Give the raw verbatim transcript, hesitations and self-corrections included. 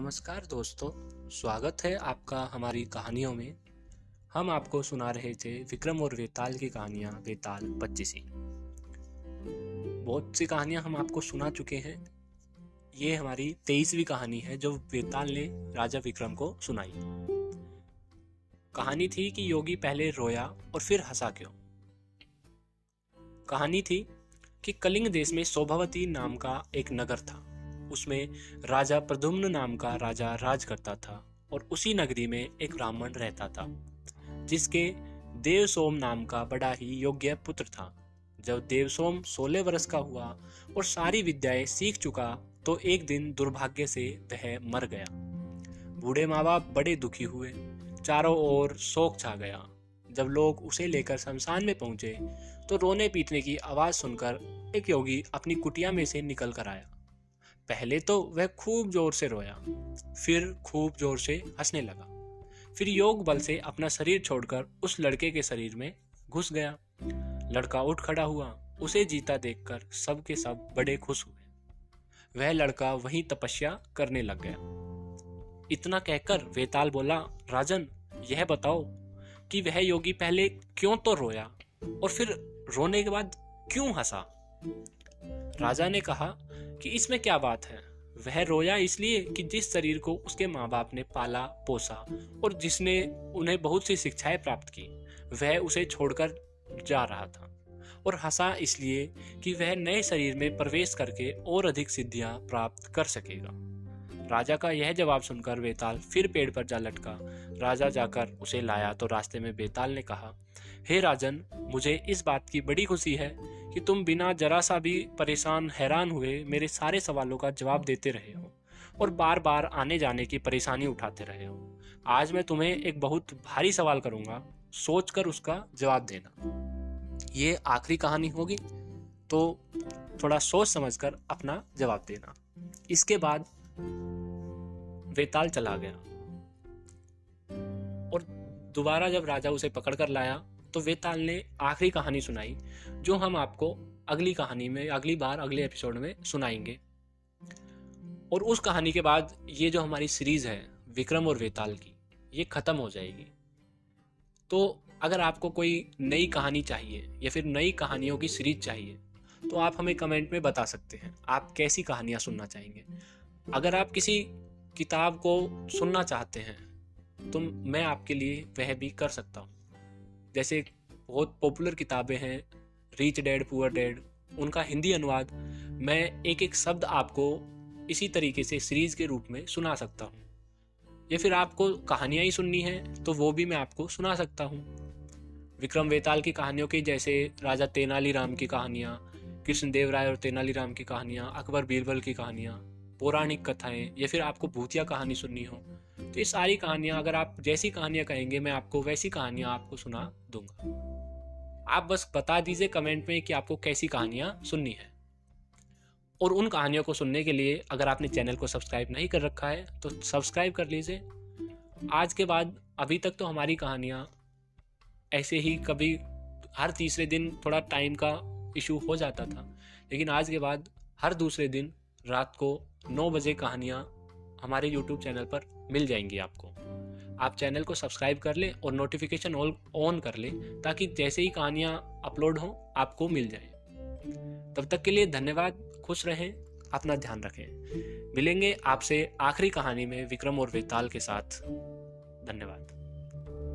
नमस्कार दोस्तों, स्वागत है आपका हमारी कहानियों में। हम आपको सुना रहे थे विक्रम और वेताल की कहानियाँ वेताल पच्चीसी। बहुत सी कहानियाँ हम आपको सुना चुके हैं। ये हमारी तेईसवीं कहानी है जो वेताल ने राजा विक्रम को सुनाई। कहानी थी कि योगी पहले रोया और फिर हंसा क्यों। कहानी थी कि कलिंग देश में शोभावती नाम का एक नगर था। उसमें राजा प्रद्युम्न नाम का राजा राज करता था और उसी नगरी में एक ब्राह्मण रहता था जिसके देवसोम नाम का बड़ा ही योग्य पुत्र था। जब देवसोम सोलह वर्ष का हुआ और सारी विद्याएं सीख चुका तो एक दिन दुर्भाग्य से वह मर गया। बूढ़े माँ बाप बड़े दुखी हुए, चारों ओर शोक छा गया। जब लोग उसे लेकर शमशान में पहुंचे तो रोने पीटने की आवाज सुनकर एक योगी अपनी कुटिया में से निकल कर आया। पहले तो वह खूब जोर से रोया, फिर खूब जोर से हंसने लगा, फिर योग बल से अपना शरीर छोड़कर उस लड़के के शरीर में घुस गया। लड़का उठ खड़ा हुआ। उसे जीता देखकर सब के सब बड़े खुश हुए। वह लड़का वहीं तपस्या करने लग गया। इतना कहकर वेताल बोला, राजन, यह बताओ कि वह योगी पहले क्यों तो रोया और फिर रोने के बाद क्यों हंसा। राजा ने कहा कि इसमें क्या बात है। वह रोया इसलिए कि जिस शरीर को उसके माँ बाप ने पाला पोसा और जिसने उन्हें बहुत सी शिक्षाएं प्राप्त की, वह उसे छोड़कर जा रहा था। और हंसा इसलिए कि वह नए शरीर में प्रवेश करके और अधिक सिद्धियां प्राप्त कर सकेगा। राजा का यह जवाब सुनकर वेताल फिर पेड़ पर जा लटका। राजा जाकर उसे लाया तो रास्ते में वेताल ने कहा, हे राजन, मुझे इस बात की बड़ी खुशी है कि तुम बिना जरा सा भी परेशान हैरान हुए मेरे सारे सवालों का जवाब देते रहे हो और बार बार आने जाने की परेशानी उठाते रहे हो। आज मैं तुम्हें एक बहुत भारी सवाल करूंगा, सोचकर उसका जवाब देना। ये आखिरी कहानी होगी तो थोड़ा सोच समझकर अपना जवाब देना। इसके बाद वेताल चला गया और दोबारा जब राजा उसे पकड़कर लाया तो वेताल ने आखिरी कहानी सुनाई जो हम आपको अगली कहानी में अगली बार अगले एपिसोड में सुनाएंगे। और उस कहानी के बाद ये जो हमारी सीरीज है विक्रम और वेताल की, ये खत्म हो जाएगी। तो अगर आपको कोई नई कहानी चाहिए या फिर नई कहानियों की सीरीज चाहिए तो आप हमें कमेंट में बता सकते हैं आप कैसी कहानियां सुनना चाहेंगे। अगर आप किसी किताब को सुनना चाहते हैं तो मैं आपके लिए वह भी कर सकता हूँ। जैसे बहुत पॉपुलर किताबें हैं रिच डैड पुअर डैड, उनका हिंदी अनुवाद मैं एक एक शब्द आपको इसी तरीके से सीरीज के रूप में सुना सकता हूँ। या फिर आपको कहानियाँ ही सुननी है तो वो भी मैं आपको सुना सकता हूँ। विक्रम वेताल की कहानियों की जैसे राजा तेनालीराम की कहानियाँ, कृष्णदेव राय और तेनालीराम की कहानियाँ, अकबर बीरबल की कहानियाँ, पौराणिक कथाएं, या फिर आपको भूतिया कहानी सुननी हो तो ये सारी कहानियां, अगर आप जैसी कहानियां कहेंगे मैं आपको वैसी कहानियां आपको सुना दूंगा। आप बस बता दीजिए कमेंट में कि आपको कैसी कहानियां सुननी है। और उन कहानियों को सुनने के लिए अगर आपने चैनल को सब्सक्राइब नहीं कर रखा है तो सब्सक्राइब कर लीजिए। आज के बाद अभी तक तो हमारी कहानियां ऐसे ही कभी हर तीसरे दिन थोड़ा टाइम का इशू हो जाता था, लेकिन आज के बाद हर दूसरे दिन रात को नौ बजे कहानियां हमारे यूट्यूब चैनल पर मिल जाएंगी आपको। आप चैनल को सब्सक्राइब कर लें और नोटिफिकेशन ऑल ऑन कर लें ताकि जैसे ही कहानियां अपलोड हों आपको मिल जाए। तब तक के लिए धन्यवाद। खुश रहें, अपना ध्यान रखें। मिलेंगे आपसे आखिरी कहानी में विक्रम और वेताल के साथ। धन्यवाद।